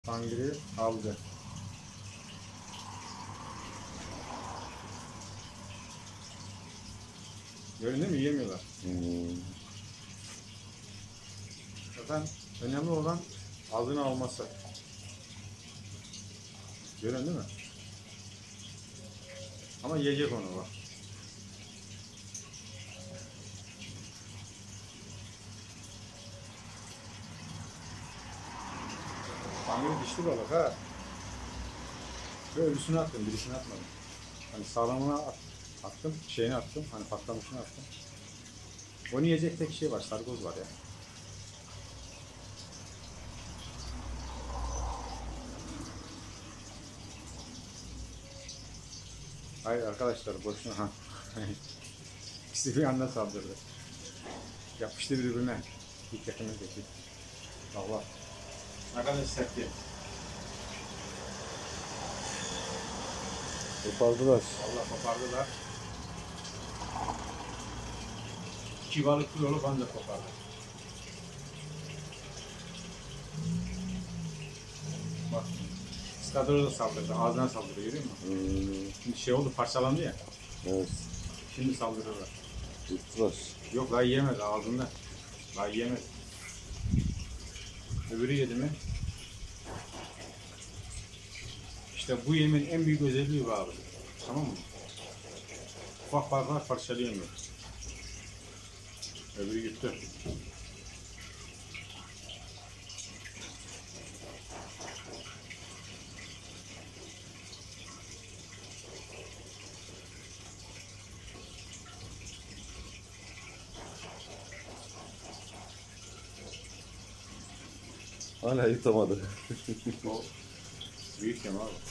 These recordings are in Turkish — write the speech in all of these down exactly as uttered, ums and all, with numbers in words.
Sangri aldı. Gördün değil mi? Yiyemiyorlar. Hmm. Zaten önemli olan ağzına alması. Görün değil mi? Ama yiyecek onu bak. Sangri dişli balık ha. Ve ölüsünü attım, birisini atmadım. Hani sağlamına at, attım, şeyini attım, hani patlamışını attım. Onu yiyecek tek şey var, sargoz var ya. Hayır arkadaşlar boşuna ha. İkisi bir anda saldırdı. Yapıştı birbirine. Dikkatimizdeki. Allah. Ne kadar sertti. Kopardılar. Allah kopardılar. İki balık kiloluk ancak kopardı. Bak. İskadroda da saldırdı. Ağzına saldırdı görüyor musun? Hmm. Şimdi şey oldu parçalandı ya. Evet. Şimdi saldırıyorlar. Yuttular. Yok daha yiyemedi ağzında. Daha yiyemedi. Öbürü yedi mi? İşte bu yemin en büyük özelliği bu abi. Tamam mı? Ufak balıklar parçalayamıyor. Öbürü yuttu. Hala yutamadı. O büyük yem abi.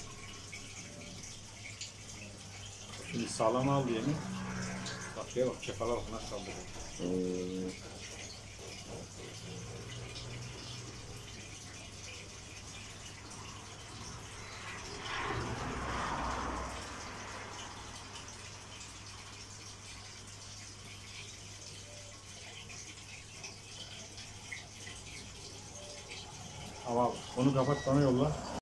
Şimdi sağlam aldı yemi. Bak ya bak kefala bak nasıl saldırıyor. Hmm. Ama onu kapat bana yolla.